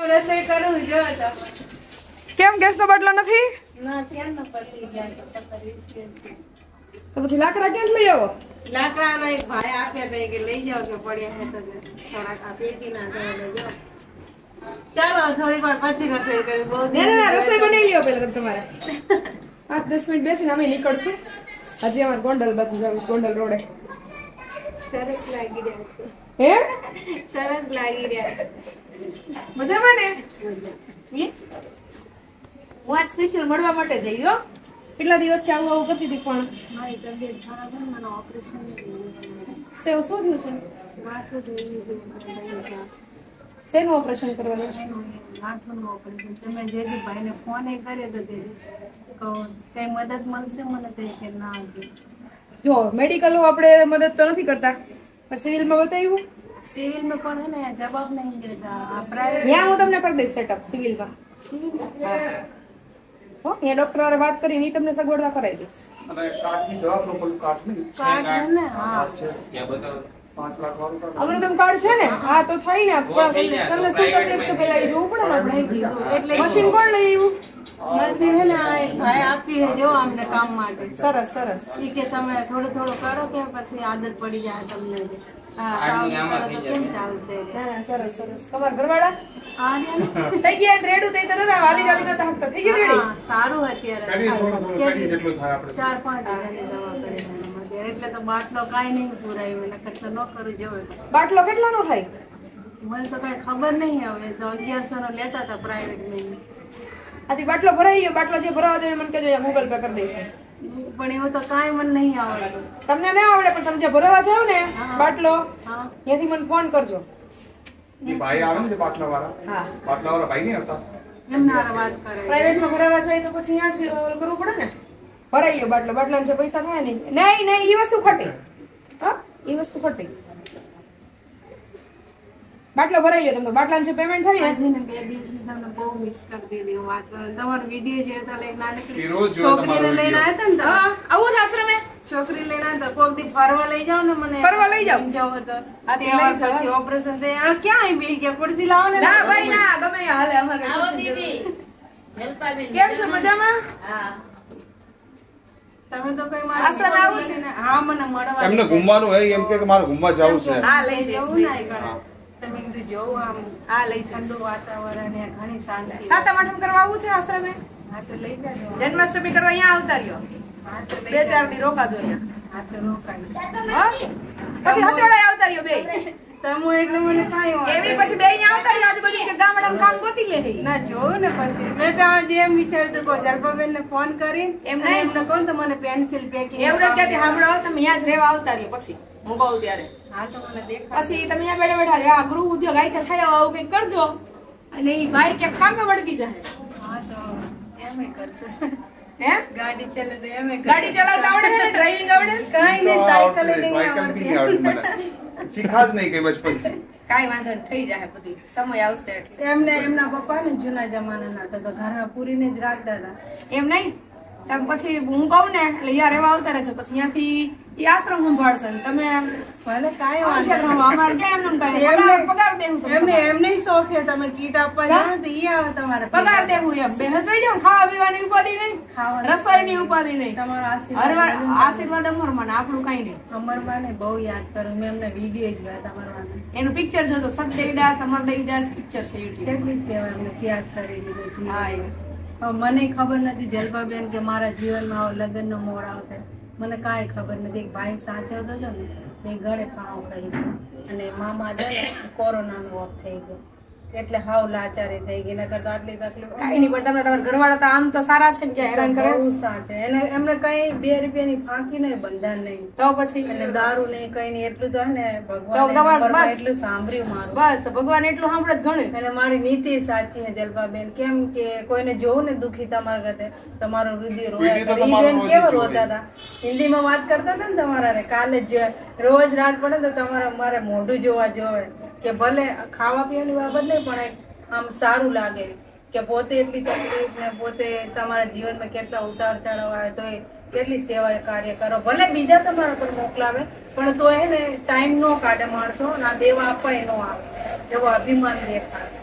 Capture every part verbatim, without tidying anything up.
રસોઈ કરું જો તો કેમ ગેસ નો બાટલો નથી? ના ત્યાં ન પતી ગયા તો તો પછી લાકડા ક્યાંથી લઈ આવો? લાકડાનો એક ભાઈ આપ્યા હતા કે લઈ જાવ કે પડ્યા હે તો થોડાક આ પેટી ના લઈ જાવ. ચાલો થોડી વાર પછી રસોઈ કરી. બહુ ના ના રસોઈ બનાવી લ્યો પેલા તમારે. પાંચ દસ મિનિટ બેસીને અમે નીકળશું. હજી અમારે ગોંડલ બાજુ જવું છે, ગોંડલ રોડે. સરસ લાગી રહ્યા. હે સરસ લાગી રહ્યા. મજામાં ને? હે હું આજ સ્પેશિયલ મળવા માટે જઈ હો. કેટલા દિવસથી આવું આવું કરતી હતી પણ મારી તબિયત ખરાબ છે. મને ઓપરેશન સેવ શું થયું છે? માથું જોઈ છે. શેનું ઓપરેશન કરવાનું છે? માથુંનું ઓપરેશન. તમે જે દી ભાઈને ફોન એ કર્યો તો તે કહો કઈ મદદ મળશે મને તો કે ના હતી. જો મેડિકલ આપણે મદદ તો નથી કરતા પણ સિવિલમાં બતાવ્યું. સિવિલમાં પણ હે ને જવાબ નહીં દેતા. આ પ્રાઇવેટ ત્યાં હું તમને કરી દઈશ સેટઅપ સિવિલમાં. સિવિલ હા હો ત્યાં ડોક્ટર વાળા વાત કરીને તમને સગવડતા કરાવી દઈશ. અને કાર્ડની દવાનું કોઈ કાર્ડ નહીં. કાર્ડ હે ને હા ત્યાં બતાવો પાંચ લાખ વાળું કાર્ડ. અમૃતમ કાર્ડ છે ને? હા તો થાય ને. પણ તમને શું તકલીફ છે પેલા એ જોવું પડે ને આપણે. એટલે મશીન કોણ લઈ આવ્યું? મસ્તી હે ને આ એક ભાઈ આપી હે જો અમને કામ માટે. સરસ સરસ. ઈ કે તમે થોડું થોડું કરો કે પછી આદત પડી જાય તમને. હા સાવ કરો તો કેમ ચાલશે? ના ના સરસ સરસ. તમારા ઘરવાળા આ ને થઈ ગયા રેડું થઈ તો નતા વાલી જાલી નતા હકતા થઈ ગયા રેડી. હા, સારું અત્યારે પેટી થોડું થોડું પેટી જેટલું થાય આપણે. ચાર પાંચ હજારની દવા કરી નાખી. એટલે તો બાટલો કાંઈ નહીં પૂરાયું એટલે ખર્ચો ન કરું જોવે. બાટલો કેટલાનો થાય? મને તો કઈ ખબર નહીં હવે તો અગિયારસો નો લેતા હતા પ્રાઇવેટ મેં. આથી બાટલો ભરાઈ ગયો. બાટલો જે ભરાવા જોઈએ મને કહેજો ગૂગલ પે કરી દઈશ. પણ એવું તો કાંઈ મને નહીં આવડતું. તમને ના આવડે પણ તમે જે ભરાવા જાવ ને બાટલો હા ત્યાંથી મને ફોન કરજો. જે ભાઈ આવે ને જે બાટલા વાળા હા બાટલા વાળા ભાઈ નહીં આવતા. એમના હારે વાત કરે. પ્રાઇવેટમાં ભરાવા જાય તો પછી અહીંયા જ ઓલું કરવું પડે ને. ભરાઈ ગયો બાટલો. બાટલાના જે પૈસા થાય નહીં નહીં નહીં એ વસ્તુ ખોટી. હા એ વસ્તુ ખોટી. બાટલો ભરાઈ ગયો. તમને બાટલાનું જે પેમેન્ટ થાય ને આજે ને બે દિવસની તમને બહુ મિસ કરી દીધી હું વાત કરું. તમારો વિડીયો છે તો લઈને એ નાનકડી રોજ જોયો છોકરીને તમારો લઈને વિડીયો. આવ્યા હતા ને તો હા આવું જ આશ્રમે છોકરી લઈને આવ્યા હતા. કોક દી ફરવા લઈ જાઓ ને મને. ફરવા લઈ જાઓ. જાઓ તો આ તે તહેવાર લઈ જાઓ. પછી ઓપરેશન થઈ આ ક્યાં આવી બેહી ગયા? પડસી લાવો ને. ના ભાઈ ના ગમે એ હાલે અમારે આવો કશું જરૂર દીદી નથી. જલપાબેન કેમ છો મજામાં? હા તમે તો કઈ આશ્રમ આવું છે? હા મને મળવા એમને ઘૂમવાનું હોય એમ કે મારે ઘૂમવા જવું છે. હા લઈ જઈશ જવું લઈ ના જઈશ. કરે. તમે કીધું જોવું આમ હા લઈ ઠંડુ જઈશ. વાતાવરણ ને ઘણી શાંતિ. સાતમ આઠમ કરવા આવું છે આશ્રમે? હા તો લઈ જાજો. જન્માષ્ટમી કરવા અહીંયા આવતા રહ્યો. હા તો લઈ બે ચાર દી રોકાજો અહીંયા. હા તો રોકાઈશ. હા? પછી હચોડાય આવતા રહ્યો બે. તમો એટલે મને કાંઈ વાંધો એવી પછી બે અહીંયા આવતા રહ્યો. આજુબાજુ કે ગામડામાં કામ ગોતી લે. ના જોવું ને પછી મેં તો આજે એમ વિચાર્યું હતું કે જલપાબેન ને ફોન કરી એમને એમને એમને કહું તો મને પેન્સિલ પેકિંગ એવું ક્યાંથી સાંભળો તમે અહીંયા જ રહેવા આવતા રહ્યો પછી હું કહું ત્યારે. હા તો મને દેખાય. પછી તમે અહીંયા બેઠા બેઠા આ ગૃહ ઉદ્યોગ આઈ થાય આવું કંઈક કરજો અને એ ભાઈ ક્યાંક કામે વળગી જાય. હા તો એમ કરશે. હે ગાડી ચાલે તો એમ ગાડી ચલાવતા આવડે છે ને? ડ્રાઇવિંગ આવડે છે? કાંઈ નહીં સાયકલ નહીં સાયકલ બી નહીં આવડતી. આવડતી મને. શીખા જ નહીં કઈ બચપનથી. કાંઈ વાંધો નહીં થઈ જાય બધી સમય આવશે એટલે. એમને એમના પપ્પા ને જૂના જમાનાના હતા તો ઘરમાં પૂરીને જ રાખતા હતા. એમ નહીં તમે પછી હું કહું ને એટલે અહીંયા રહેવા આવતા રહેજો. પછી અહીંયાથી ઈ આશ્રમ સંભાળશે ને તમે ભલે કાંઈ આમ વાંધો ક્ષેત્રમાં નહીં. અમારે ક્યાં એમનેમ કાંઈ એમને- પગાર પગાર દેવું તમને. એમને એમને શોખ છે તમે કીટ આપવા જાઓ ને તો ઈ આવે તમારે પગાર દેવું એમ બે હજવાઈ જાવ. ખાવા પીવાની ઉપાધિ નહીં, ખાવાનું. રસોઈની ઉપાધિ નહીં. તમારો આશીર્વાદ હરવા- આશીર્વાદ અમર મને આપણું કઈ નહીં. અમરબાને બહુ યાદ કરું મેં એમને વિડીયો જોયા તમારા એનું પિક્ચર જોજો. સતદેવીદાસ અમરદેવીદાસ પિક્ચર છે યુટ્યુબ. કેટલી સેવા એમને ત્યાગ કરી દીધો હા જીવન. એ. હવે મને ખબર નથી જલપાબેન કે મારા જીવનમાં આવો લગ્નનો મોડ આવશે. મને કાંઈ ખબર નથી. એક ભાઈ સાચવતો હતો ને મેં ગળે પાવ કરી અને મામા જાય કોરોનાનો ઓફ થઈ ગયો એટલે હાવ લાચારી થઈ ગઈ. નકર તો આટલી તકલીફ કાંઈ નહીં પણ તમે તમારા ઘરવાળા તો આમ તો સારા છે ને ક્યાં હેરાન કરે બહુ સાચે. એને એમને કઈ બે રૂપિયાની ફાંકી નહીં બંધાન નહીં તો પછી અને દારૂ નહીં કઈ નહીં. એટલું તો હે ને તો ભગવાન તમારે બસ. એટલું સાંભળ્યું મારું. બસ તો ભગવાન એટલું સાંભળે જ ઘણું. અને મારી નીતિ સાચી છે જલપાબેન. કેમ કે કોઈને જોવું ને દુખી તમારા ઘરે તમારું હૃદય રોયા વિડીયો તો કરે. ઈ તમારો બેન રોજ કેવા જ રોતા હતા હિન્દીમાં વાત કરતા હતા ને તમારા હારે. કાલે જ રોજ રાત પડે તો તમારે મારે મોઢું જોવા જોવે કે ભલે ખાવા પીવાની બાબત નહીં પણ એક આમ સારું લાગે કે પોતે એટલી તકલીફ ને પોતે તમારા જીવનમાં કેટલા ઉતાર ચઢાવ આવે તો કેટલી સેવા કાર્ય કરો. ભલે બીજા તમારા પર મોકલાવે પણ તો એને ટાઈમ નો કાઢે માણસો ના દેવા અપાય નો આવે એવો અભિમાન દેખાય.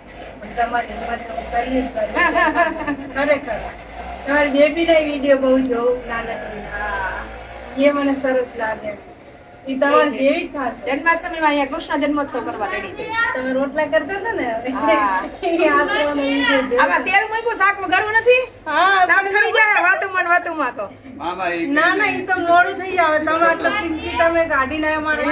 તમારી હિંમત હું સલ્યુટ કરું ખરેખર તમારી બેબીના વિડીયો બહુ જોઉં નાનકડી એ મને સરસ લાગે ઈ તમારી જેવી જ થશે જન્માષ્ટમીમાં અહીંયા કૃષ્ણ જન્મોત્સવ કરવા રેડી છે તમે રોટલા કરતા હતા ને હા. એ આસવાનો વિડીયો જોયો. આમાં તેલ મૂક્યું શાક વઘારવું નથી હા તાપ થઈ જાય વાતુમાં ને વાતુમાં તો ના ના એ ના ના ઈ તો મોડું થઈ આવે તમે આટલો કિંમતી તમે કાઢીને અમારે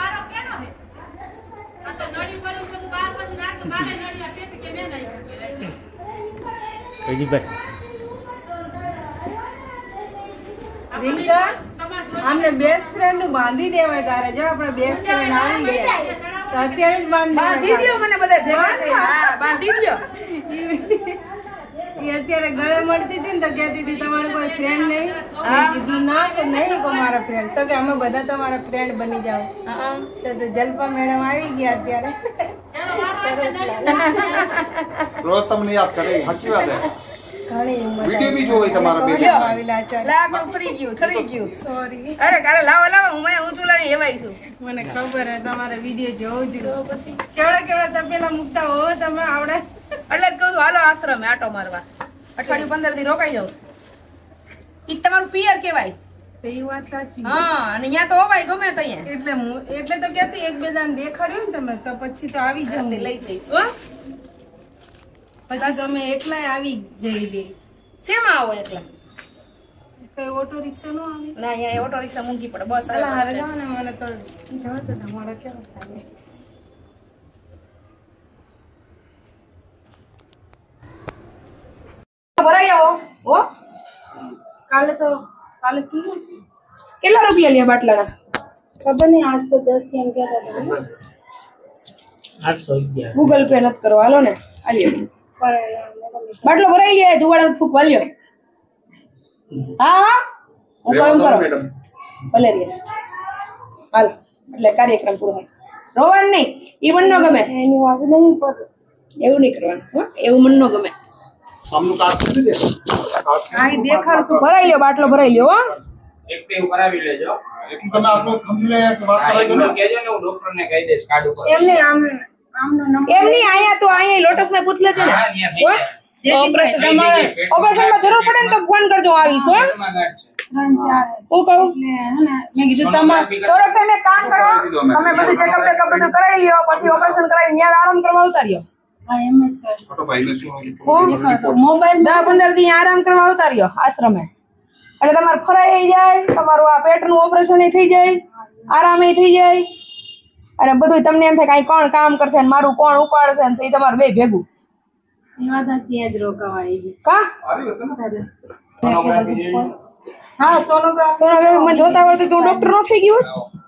રીંગણ અમને બેસ્ટ ફ્રેન્ડ નું બાંધી દેવાય તારે જો આપણે બેસ્ટ ફ્રેન્ડ આવી ગયા તો અત્યારે જ બાંધી બાંધી દ્યો મને બધા ભેગા થઈ હા બાંધી દ્યો એ અત્યારે ગળે મળતી હતી ને તો કહેતી હતી તમારું કોઈ ફ્રેન્ડ નહીં મેં કીધું ના કે નહીં કો મારા ફ્રેન્ડ તો કે અમે બધા તમારા ફ્રેન્ડ બની જાવ તો તો જલ્પા મેડમ આવી ગયા અત્યારે રોજ તમને યાદ કરે સાચી વાત હે ઘણી હિંમત વિડીયો બી જોવે તમારા બેબી આવેલા છે લા આપણું ફરી ગયું ઠરી ગયું સોરી અરે કારે લાવો લાવો હું મને ઊંચું લાવી એવાય છું મને ખબર હે તમારે વિડીયો જોવું જ પછી કેવડા કેવડા તપેલા મૂકતા હો તમે આવડે એટલે જ કહું છું હાલો આશ્રમે આટો મારવા અઠવાડિયું પંદર દી રોકાઈ જાવ ઈ તમારું પિયર કેવાય તો એ વાત સાચી હા અને અહીંયા તો હોવાય ગમે ત્યાં એટલે હું એટલે તો કહેતી એક બે દાન દેખાડ્યું ને તમે તો પછી તો આવી જાવ લઈ જઈશ હો? પછી તમે એકલા આવી જઈ બે શેમાં આવો એકલા કઈ ઓટો રિક્ષા નો આવે ના અહીંયા ઓટો રિક્ષા મૂકી પડે બસ અલા હારે જાઓ ને મને તો જવા તો તમારો કેવો થાય ભરાઈ આવો હો કાલે તો કાલે કેટલું છે કેટલા રૂપિયા લે બાટલાના ખબર નહીં આઠસો દસ કેમ કહેતા હતા ગૂગલ પે નથી કરવા હાલો ને આલ્યો પણ બાટલો ભરાઈ લે ધુવાડા ફૂક વાલ્યો હા હા હું કામ કરો મેડમ ભલે રે હાલ એટલે કાર્યક્રમ પૂરો થાય રોવાનું નહીં ઈ મન નો ગમે એની વાત નહીં પર એવું નહીં કરવાનું હો એવું મન નો ગમે આમનું કાર્ડ છે ને કાર્ડ આ ઈ દેખાડતું ભરાઈ લ્યો બાટલો ભરાઈ લ્યો હો એક્ટિવ કરાવી લેજો એટલું તમે આટલું સમજી વાત હા, કરાવી દો ને એમને કહેજો ને હું ડોક્ટરને કહી દઈશ કાર્ડ ઉપર એમને આમ આમનો નંબર એમ નહીં આયા તો આયા લોટસ માં પૂછ લેજો ને હા, અહીંયા થઈ હો? જાય. ઓપરેશન થઈ તમારે જાય, પેટમાં ઓપરેશન માં જરૂર પડે ને તો ફોન કરજો હું આવીશ હો પેટમાં ગાંઠ છે. ત્રણ ચાર હું કહું એટલે હે ને મેં કીધું તમારે સોનોગ્રાફી કરાવી થોડોક ટાઈમ એક કામ કરો તમે બધું ચેકઅપ બેકઅપ બધું કરાવી લ્યો પછી ઓપરેશન કરાવી ત્યાં આરામ કરવા આવતા રહ્યો હા એમ જ કરશો છોટો ભાઈને શું દેખાડતો મોબાઈલ દસ પંદર દી આરામ કરવા આવતા રહ્યો આશ્રમે એટલે તમારે ફરાઈ થઈ જાય તમારું આ પેટનું ઓપરેશન થઈ જાય આરામ થઈ જાય અને બધું તમને એમ થાય કે કોણ કામ કરશે ને મારું કોણ ઉપાડશે ને તો એ તમારું બે ભેગું એ વાત સાચી જ રોકાવાય છે કા સરસ સોનોગ્રાફી જેવી. હા સોનોગ્રાફી સોનોગ્રાફી મને જોતા આવડતું તો હું ડોક્ટર નો થઈ ગયો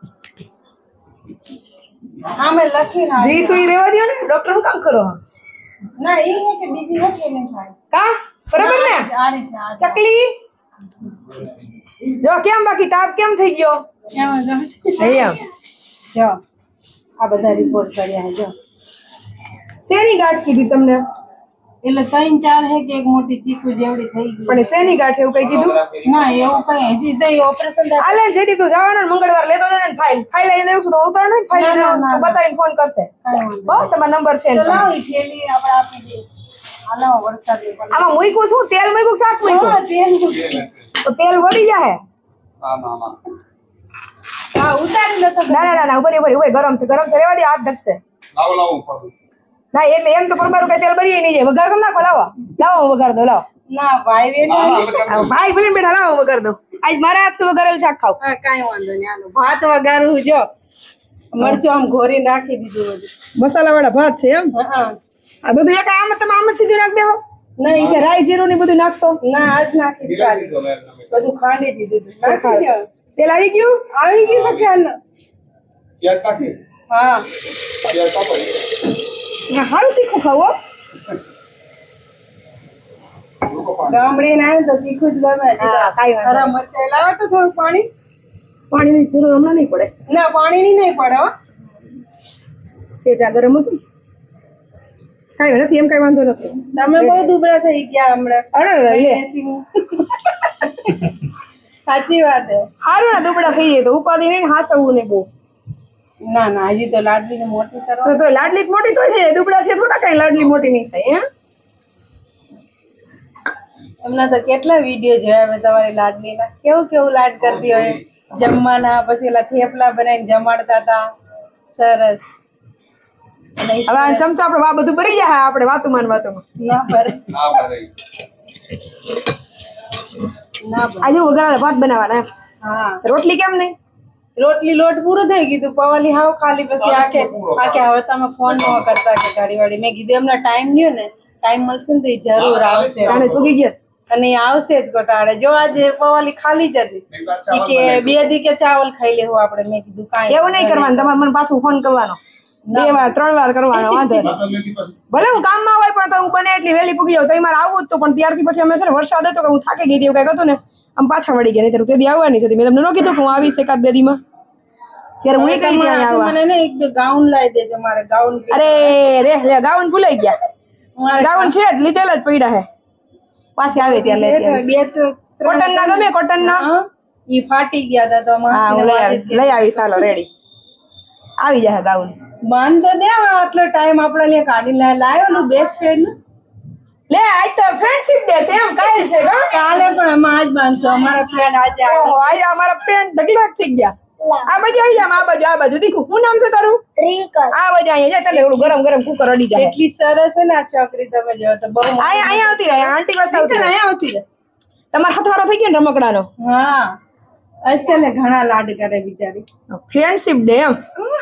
હા મેં લખીને જી સુઈ રહેવા દો ને ડોક્ટર નું કામ કરો ના એ હે કે બીજી નથી ને થાય કા બરાબર ને આ રીતે આ ચકલી જો કેમ બાકી તાપ કેમ થઈ ગયો એમાં જો અહીંયા જો આ બધા રિપોર્ટ કર્યા છે જો શેની ગાંઠ કીધી તમને એટલે ત્રણ ચાર હે કે એક મોટી ચીકુ જેવડી થઈ ગઈ પણ શેની ગાંઠ એવું કઈ કીધું ના એવું કઈ હજી તો ઓપરેશન થાય આલે જેથી તું જવાનો ને મંગળવાર લેતો જને ને ફાઇલ ફાઇલ લઈને આવ્યું છું તો ઉતાર નહીં ફાઇલ ના, ના, ના. બતાવીને ફોન કરશે હો તમારો નંબર છે તો ને. લાવ ઈ થેલી આપણે આપી દઈએ હાલો વરસાદ આમાં મૂક્યું શું તેલ મૂક્યું શાક મૂક્યું તો તેલ વળી જાય ના ના ના હા ઉતારી લો તો ના ના ના ના ઉપર ઉપર ઉપર ગરમ છે ગરમ છે રેવા દે હાથ ધકશે લાવો લાવો હું પડું ના એટલે એમ તો પરબારું કઈ તેલ ભરી નહીં જાય વઘાર કેમ નાખો લાવો લાવો હું વઘાર દો લાવો ના ભાઈ વેણ ના ના હવે આ ભાઈ ભલે બેઠા લાવો હું વઘાર દો આજ મારા હાથ વઘારેલું શાક ખાવ હા કાંઈ વાંધો નહીં આનો ભાત વગાડવું જો મરચું આમ ઘોરી નાખી દીધું બધું મસાલા વાળા ભાત છે એમ હા આ બધું એક આમ તમે આમ જ સીધું નાખ દેવો નહીં છે રાઈ જીરું ને બધું નાખશો ના આજ નાખીશ કાલે બધું ખાંડી દીધું હતું. નાખી દો તેલ આવી ગયું આવી ગયું તો ખ્યાલ પ્યાજ કાઢી હા પ્યાજ કાપો હા હારું તીખું ખાવો ગામડે ના આવે તો તીખું જ ગમે હા, કાંઈ વાંધો ખરા મરચાં લાવો તો થોડું પાણી પાણીની જરૂર હમણાં નહીં પડે ના પાણીની નહીં પડે હો સેજા ગરમ હતું કાંઈ નથી એમ કાંઈ વાંધો નથી તમે બહુ દુબળા થઈ ગયા હમણાં અરે અરે, લે સાચી વાત હે સારું ને દુબળા થઈ જાય તો ઉપાધિ નહીં ને હાસવું નહીં બહુ ના ના હજી તો લાડલી મોટી કરો તો તો લાડલી જ મોટી તો છે દુબળા છે થોડા કઈ લાડલી મોટી નહીં થાય હે એમના તો કેટલા વિડીયો જોયા મેં તમારી લાડલીના કેવું કેવું લાડ કરતી હોય જમવાના પછી ઓલા થેપલા બનાવીને જમાડતા હતા સરસ અને ઈ હવે આ ચમચો આપણે વા બધું ભરી જાય આપણે વાતુમાં ને વાતુમાં ના ભરે ના ભરે ના ભરે આજે વઘારેલા ભાત બનાવવાના હા રોટલી કેમ નહીં રોટલી લોટ પૂરો થઈ ગયું પવાલી હાવ ખાલી પછી આખે આખે હવે તમે ફોન ન કરતા કે ઘડી વાળી મેં કીધું એમના ટાઈમ લ્યો ને ટાઈમ મળશે ને તો એ જરૂર આવશે તાણે પૂગી ગયા અને એ આવશે જ ગોટાળે જો આજે પવાલી ખાલી જ હતી ઈ કે બે દી કે ચાવલ ખાઈ લેવું આપણે મેં કીધું કાંઈ એવું નહીં કરવાનું તમારે મને પાછું ફોન કરવાનો બે વાર ત્રણ વાર કરવાનો વાંધો નહીં ભલે હું કામમાં હોય પણ તો હું બને એટલી વહેલી પૂગી જાઉં તો મારે આવવું જ હતું પણ ત્યારથી પછી અમે છે ને વરસાદ હતો કે હું થાકી ગઈ હતી એવું કઈક હતું ને આમ પાછા વળી ગયા નહીં તેથી આવવાની હતી મેં તમને ન કીધું કે હું આવીશ એકાદ બે દીમાં ત્યારે હું નીકળી ત્યાં આવવા મને ને એક બે ગાઉન લાવી દેજો મારે ગાઉન અરે રે લે ગાઉન ભૂલાઈ ગયા ગાઉન છે જ લીધેલા જ પડ્યા હે પાછી આવે ત્યાં લઈ બે તો કોટન ના ગમે કોટન ના હા ઈ ફાટી ગયા હતા તો હા હું લઈ આવીશ લઈ આવીશ ચાલો રેડી આવી જાય ગાઉન બાંધ તો દે આટલો ટાઈમ આપણે લે કાઢી લે લાવ્યો બેસ્ટ ફ્રેન્ડ લે આજ તો ફ્રેન્ડશિપ ડે છે એમ કાલ છે કા કાલે પણ અમે આજ બાંધશો અમારા ફ્રેન્ડ આજે આવે. ઓહો આજે અમારા ફ્રેન્ડ ઢગલા થઈ ગયા આ બાજુ આવી જા આ બાજુ આ બાજુ દીકુ શું નામ છે તારું આ બાજુ અહીંયા જા તને ઓલું ગરમ ગરમ કુકર અડી જાય એટલી સરસ છે ને આ છોકરી તમે જો તો બહુ મસ્ત. અહીંયા અહીંયા આવતી રહે આંટી પાસે આવતી રહે અહીંયા આવતી રહે. તમારો હથવારો થઈ ગયો ને રમકડાનો હા અસલ ને ઘણા લાડ કરે બિચારી ફ્રેન્ડશિપ ડે એમ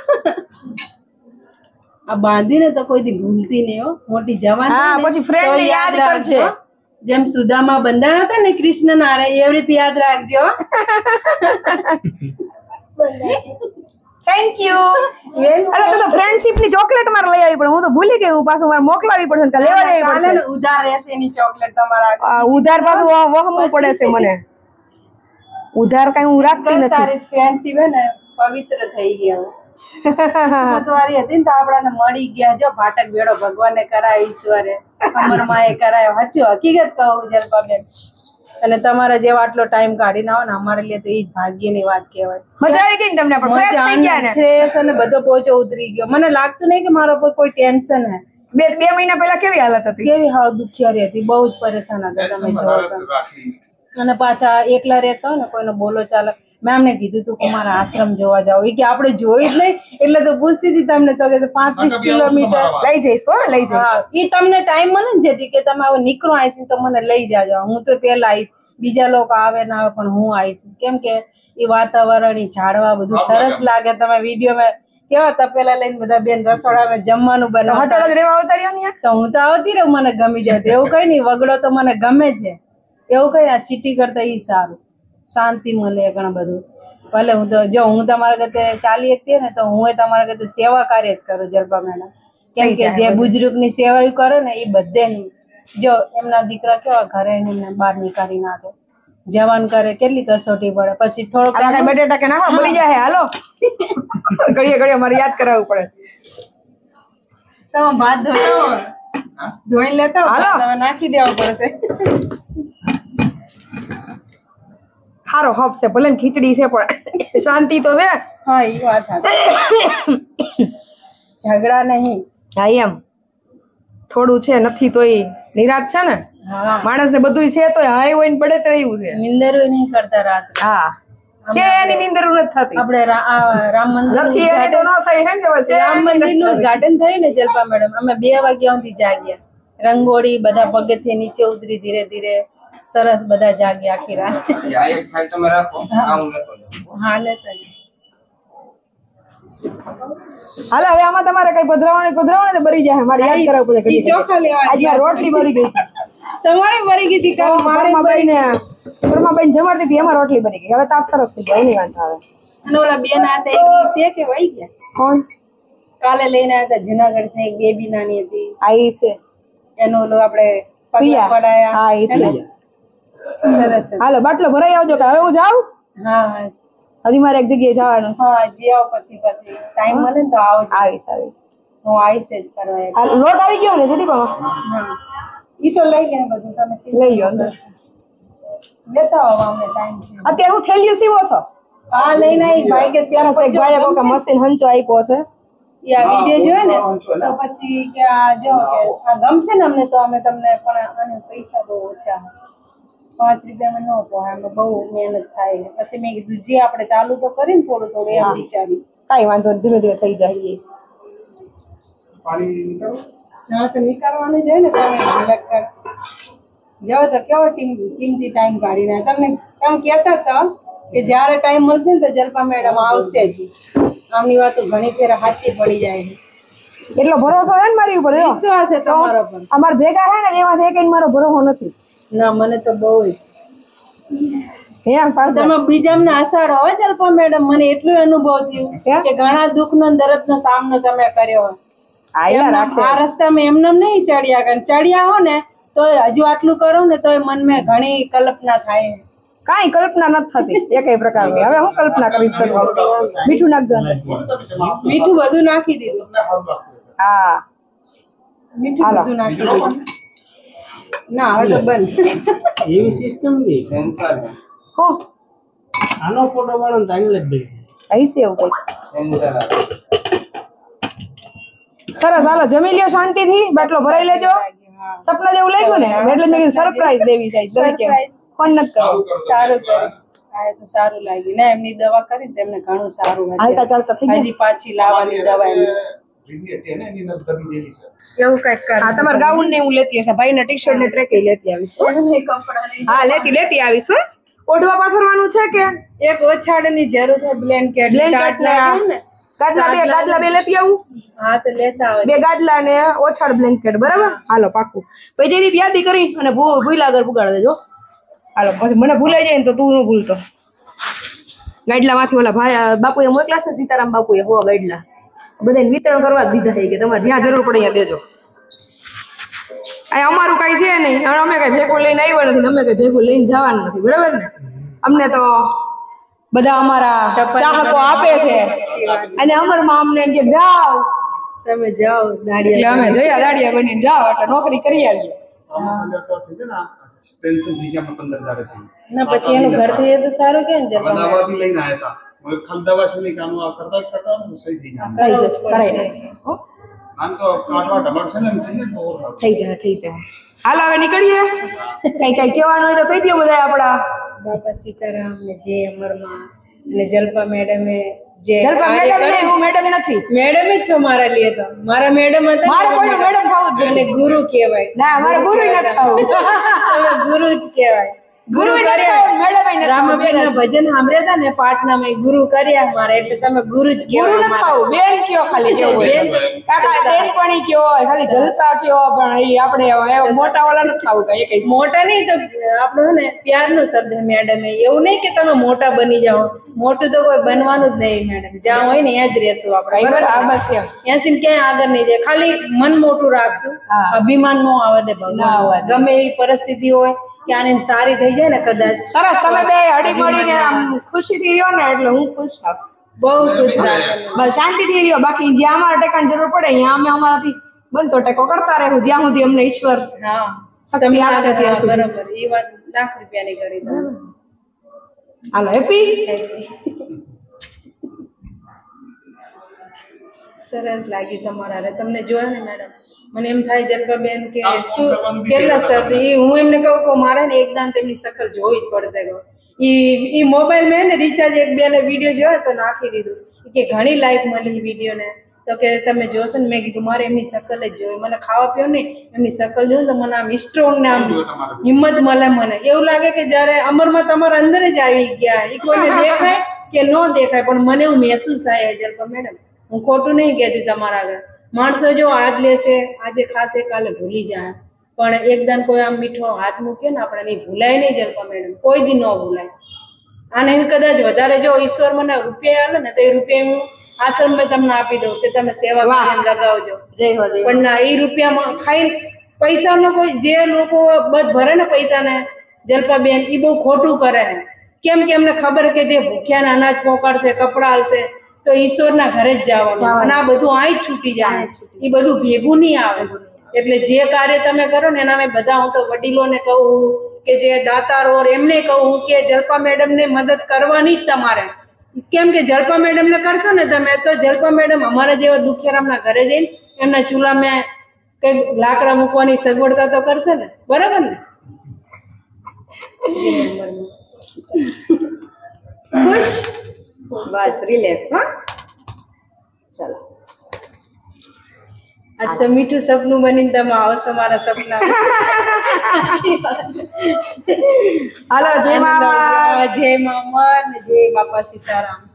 આ બાંધીને તો કોઈ દી ભૂલતી નહીં હો મોટી જવાન હા થાય ને પછી ફ્રેન્ડ તો ને યાદ કરજે રાખજો. જેમ સુદામા બંધાણા હતા ને કૃષ્ણ ના હારે એવી રીતે યાદ રાખજો થેન્ક યુ અરે તો ફ્રેન્ડશિપ ની ચોકલેટ મારે લઈ આવી પણ હું તો ભૂલી ગઈ હું પાછું મારે મોકલાવી પડશે ને લેવા જવી કાલે પડશે ને ઉધાર રહેશે એની ચોકલેટ તમારા આ ઉધાર પાછું વહ- વહમવું પડે છે મને ઉધાર કઈ હું રાખતી નથી તારી ફ્રેન્ડશિપ હે ને પવિત્ર થઈ ગઈ હવે તમારી હતી ને તો આપડાને મળી ગયા જો ભાટક બેડો ભગવાને કરાયો ઈશ્વરે અમર માએ કરાયો સાચું હકીકત કહું જલપાબેન અને તમારા જેવા આટલો ટાઈમ કાઢીને આવો ને અમારે लिए તો ઈ જ ભાગ્યની વાત કહેવાય મજા આવી ગઈ ને તમને પણ ફ્રેશ થઈ ગયા ને ફ્રેશ અને બધો પોચો ઉતરી ગયો મને લાગતું નહીં કે મારા પર કોઈ ટેન્શન હે બે બે મહિના પહેલા કેવી હાલત હતી કેવી હાવ દુખિયારી હતી બહુ જ પરેશાન હતા તમે જોવો તો. અને પાછા એકલા રહેતા હોય ને કોઈનો બોલો ચાલે મેં અમને કીધું તું કે મારા આશ્રમ જોવા જાવ એ કે આપણે જોઈ જ નહીં એટલે તો પૂછતી હતી તમને તો કે પાંત્રીસ કિલોમીટર લઈ જઈશ હો લઈ હા જઈશ ઈ તમને ટાઈમ મળે ને જેથી કે તમે હવે નીકળો આવીશ તો મને લઈ જાજો હું તો પેલા આવીશ બીજા લોકો આવે ના આવે પણ હું આવીશ કેમ કે ઈ વાતાવરણ ઈ ઝાડવા બધું સરસ લાગે તમે વિડીયોમાં કેવા તપેલા લઈને બધા બેન રસોડામાં જમવાનું બનાવો હચળ જ રેવા અવતાર્યો ને તો હું તો આવતી રહું મને ગમી જાય એવું કઈ નહીં વગડો તો મને ગમે છે એવું કઈ આ સિટી કરતા ઈ સારું શાંતિ મળે ઘણું બધું ભલે હું તો જો હું તમારા ગતે ચાલી શકતી ને તો હું તમારા ગતે સેવા કાર્ય જ કરું જલપા મેડમ કેમ કે જે બુજુર્ગ ની સેવા કરે ને એ બધે જો એમના દીકરા કેવા ઘરે એમને બહાર નીકાળી નાખે જવાન કરે કેટલી કસોટી પડે પછી થોડોક કઈ બટેટા કે નાખવા મરી જાય હાલો ઘડીએ ઘડીએ મારે યાદ કરાવવું પડે તમે ભાત ધોઈ ધોઈ લેતા હાલો. તમે નાખી દેવા પડશે હારો હપ છે ભલે ને ખીચડી છે પણ શાંતિ તો છે હા એ વાત સાચી ઝઘડા નહીં હા એમ થોડું છે નથી તો એ નિરાશ છે ને હા માણસ ને બધું છે તો હાઈ હોય ને પડે તો એવું છે નિંદર નહીં કરતા રાત હા છે એની નીંદર નથી થતી આપણે રા- આ રામ મંદિર નથી એની તો ન થાય હે ને પછી રામ મંદિર નું ગાર્ડન થયું ને જલપા મેડમ અમે બે વાગ્યા સુધી જાગ્યા રંગોળી બધા પગથિયે નીચે ઉતરી ધીરે ધીરે સરસ બધા જાગ્યા આખી રાત આ એક ફાઇલ તમે રાખો આ હું લખો હા લેતા હાલો હવે આમાં તમારે કઈ પધરાવાનું પધરાવાનું તો બરી જાય મારે યાદ કરાવવું પડે ઈ ચોખા લેવા આજે આ રોટલી બરી ગઈ તમારે મરી ગઈ હતી કાલ મારે પરમાબાઈ ને પરમાબાઈ જમાડતી હતી એમાં રોટલી બરી ગઈ હવે તાપ સરસ થઈ ગયો એની વાંધો આવે અને ઓલા બેન હતા એક ઈ છે કે વહી ગયા કોણ કાલે લઈને આવ્યા હતા જુનાગઢ છે એક બેબી નાની હતી આ ઈ છે એનો ઓલો આપણે પગલા પિયા પડાયા હા ઈ છે સરસ છે. હાલો બાટલો ભરાઈ આવજો કે હવે હું જાઉં હા હા હજી મારે એક જગ્યાએ જવાનું છે હા જી આવો પછી પછી ટાઈમ મળે ને તો આવજો આવીશ આવીશ હું આવીશ જ કરવા એક. આ લોટ આવી ગયો ને જુદી હા ઈ તો લઈ લે બધું તમે લઈ ગયો અંદર લેતા આવો અમને ટાઈમ છે અત્યારે હું થેલિયું સીવો છો હા લઈને આવી ભાઈ કે સરસ એક ભાઈએ કહો કે મશીન હંચો આપ્યો છે ઈ આ વિડીયો જોયો ને તો પછી કે આ જો કે આ ગમશે ને અમને તો અમે તમને પણ આને પૈસા બહુ ઓછા પાંચ રૂપિયામાં ન પોહાય અમે બહુ મહેનત થાય પછી મેં કીધું જે આપણે ચાલુ તો કરીને થોડું થોડું એમ વિચારી કાંઈ વાંધો નહીં ધીમે ધીમે થઈ જાય પાણી નીકળો ના તો નીકળવાનું જોઈએ ને તમે ભલક કર જાઓ તો કેવો કિંમતી કિંમતી ટાઈમ કાઢીને તમને એમ કહેતા હતા કે જ્યારે ટાઈમ મળશે ને તો જલ્પા મેડમ આવશે જ આમની વાતો ઘણી ફેર સાચી પડી જાય એટલો ભરોસો છે ને મારી ઉપર જો વિશ્વાસ છે તમારો પર અમાર ભેગા છે ને એમાંથી એક મારો ભરોસો નથી ના મને તો બહુ જ હે પાછળ તમે બીજામને હસાડો હવે જલ્પા મેડમ મને એટલું અનુભવ થયું કે ઘણા દુઃખનો ને દર્દનો સામનો તમે કર્યો હોય આયા એમનેમ આ રસ્તામાં એમને નહીં ચડ્યા કારણ ચડ્યા હો ને તો હજુ આટલું કરો ને તો મનમાં ઘણી કલ્પના થાય કાંઈ કલ્પના નથી થતી એકેય પ્રકારની હવે હું કલ્પના કરી શકું મીઠું નાખજો અંદર. મીઠું બધું નાખી દીધું હા મીઠું હાલો. બધું નાખી દીધું ના હવે તો બંધ એવી સિસ્ટમ ની સેન્સર હો આનો ફોટો પાડો ને તાંગલે જ ભાઈ હશે એવું કંઈક સેન્સર સરસ હાલો જમી લ્યો શાંતિથી બાટલો ભરાઈ લેજો સપના જેવું લાગ્યું ને એટલે મેં કીધું સરપ્રાઈઝ દેવી જાય દરેકે ફોન નથી કરવો સારું કર્યું આ તો સારું લાગ્યું ને એમની દવા કરી તેમને ઘણું સારું હાલતા ચાલતા થઈ ગયા હજી પાછી લાવવાની દવા એમની રીંગેટ એને એની નસ દબી જેલી છે એવું કઈક કર હા તમારા ગાઉન ને હું લેતી હશે ભાઈ ના ટી શર્ટ ને ટ્રેક લેતી આવીશ હા લેતી લેતી આવીશ હો ઓઢવા પાથરવાનું છે કે એક ઓછાડની જરૂર છે બ્લેન્કેટ બ્લેન્કેટ ને ગાદલા બે ગાદલા બે લેતી આવું હા તો લેતા આવો બે ગાદલા ને ઓછાડ બ્લેન્કેટ બરાબર હાલો પાકું પછી જયદીપ યાદી કરી અને ભૂ- ભૂલા આગળ પુગાડ દેજો હાલો પછી મને ભૂલાઈ જાય ને તો તું ન ભૂલતો ગાડલા માંથી ઓલા ભાઈ બાપુએ મોકલા છે સીતારામ બાપુએ હો ગાડલા બધાને વિતરણ કરવા જ દીધા છે કે તમારે જ્યાં જરૂર પડે ત્યાં દેજો આ અમારું કઈ છે નહીં અને અમે કઈ ભેગું લઈને આવ્યા નથી ને અમે કઈ ભેગું લઈને જવાનું નથી બરાબર ને અમને તો બધા અમારા ચાહકો આપે છે અને અમરમાં અમને એમ કે જાઓ તમે જાઓ એટલે અમે જયા દાડિયા બનીને જાઓ એટલે નોકરી કરી આવીએ આમાં પંદર તો થઈ છે ને પેન્શન બીજામાં પંદર હજાર છે ના પછી એનું ઘર થઈ તો સારું કે ને અમે દવા બી લઈને આવ્યા હતા મગર ખાલી દવા છે નહીં કામ આ કરતા કરતા ને સહી થઈ જાય થઈ જશે કરાઈ નાખશે હો આમ તો કાટવા ઢમક છે ને એમ થઈ ને તો ઓર સારું. થઈ જાય થઈ જાય હાલ હવે નીકળીએ કઈ કઈ કહેવાનું હોય તો કહી દો બધા આપડા બાપા સીતારામ ને જે અમરમાં ને જલ્પા મેડમે જે જલ્પા મેડમ ને હું મેડમ નથી મેડમ જ છો મારા लिए તો મારા મેડમ હતા મારે કોઈ મેડમ થવું જ એટલે ગુરુ કહેવાય ના મારે ગુરુ નથી થવું તમે ગુરુ જ કહેવાય ગુરુ નથી થવું મેડમ નથી રામાબેન ના ભજન સાંભળ્યા હતા ને પાટના મેં ગુરુ કર્યા મારે એટલે તમે ગુરુ જ ગુરુ કહેવાય નથી થવું બેન કયો ખાલી કેવું હોય કાકા બેનપણી કયો હોય ખાલી જલપા કયો પણ એ આપણે એવા મોટા વાળા નથી થવું કઈ કઈ મોટા નહીં તો આપણો ને પ્યારનો શબ્દ મેડમ એવું નહીં કે તમે મોટા બની જાઓ મોટું તો કોઈ બનવાનું જ નહીં મેડમ જ્યાં હોય ને ત્યાં જ રહેશું આપણે બરાબર હા બસ એમ ત્યાંથી ક્યાંય આગળ નહીં જાય ખાલી મન મોટું રાખશું હા. અભિમાન નો આવે દે ના ભગવાન આવવા દે. ગમે એવી પરિસ્થિતિ હોય કે આને સારી થઈ જાય ને કદાચ સરસ તમે બે હળી મળીને આમ ખુશીથી રહ્યો ને એટલે હું ખુશ થાવ બહુ ખુશ રાખે બસ શાંતિથી રહ્યો બાકી જ્યાં અમારે ટેકાની જરૂર પડે અહીંયા અમે અમારાથી બનતો ટેકો કરતા રહેવું જ્યાં સુધી અમને ઈશ્વર હા શક્તિ તમે આપશે ત્યાં હા, સુધી. બરોબર એ વાત લાખ રૂપિયાની કરી દો હાલો હેપી સરસ લાગી તમારા હારે. તમને જોયા ને મેડમ મને એમ થાય જલ્પાબેન કે આમ શું કરવાનું બી કેટલા કહેતા શબ્દ ઈ હું એમને કહું કે મારે ને એકદમ તેમની શકલ જોવી જ પડશે કહું. ઈ ઈ મોબાઈલ મેં ને રિચાર્જ એક બે ને વિડીયો જોયો તો નાખી દીધું ઈ કે ઘણી લાઈફ મળી વિડીયો ને તો કે તમે જોશો ને મેં કીધું મારે એમની શકલ જ જોઈ મને ખાવા પીવા નહીં એમની શકલ જોયું તો મને આમ સ્ટ્રોંગ ને આમ હિંમત મળે મને એવું લાગે કે જ્યારે અમરમાં તમારા અંદર જ આવી ગયા ઈ કોઈને દેખાય કે ન દેખાય પણ મને એવું મહેસૂસ થાય જલ્પા મેડમ હું ખોટું નહીં કહેતી તમારા આગળ માણસો જો આગ લેશે આજે ખાશે કાલે ભૂલી જાય પણ એકદમ કોઈ આમ મીઠો હાથ મૂકે ને આપણે નહીં ભૂલાય નહીં જલ્પા મેડમ કોઈ દી ન ભૂલાય અને એમ કદાચ વધારે જો ઈશ્વર મને રૂપિયા આલે ને તો એ રૂપિયા હું આશ્રમમાં તમને આપી દઉં કે તમે સેવા કરીને લગાવજો જય હો જય હો. પણ ના એ રૂપિયામાં ખાઈ પૈસાનો કોઈ જે લોકો બધ ભરે ને પૈસાને જલ્પાબેન એ બહુ ખોટું કરે છે કેમ કે એમને ખબર કે જે ભૂખ્યાને અનાજ પહોંચાડશે કપડાં આલશે તો ઈશ્વરના ઘરે જ જવાનું અને આ બધું અહીં જ છૂટી જાય એ બધું ભેગું નહીં આવે એટલે જે કાર્ય તમે કરો ને એના મેં બધા હું તો વડીલોને કહું કે જે દાતારો એમને કહું કે જલ્પા મેડમને મદદ કરવાની જ તમારે કેમ કે જલ્પા મેડમ ને કરશો ને તમે તો જલ્પા મેડમ અમારા જેવા દુખિયારામના ઘરે જઈને એમના ચૂલામાં કઈક લાકડા મૂકવાની સગવડતા તો કરશે ને, બરાબર ને? ખુશ? બસ રિલેક્સ. હા ચલો આજ તો મીઠું સપનું બનીને તમે આવશો મારા સપના. હાલો જય મામા. જય મામા ને જય બાપા સીતારામ.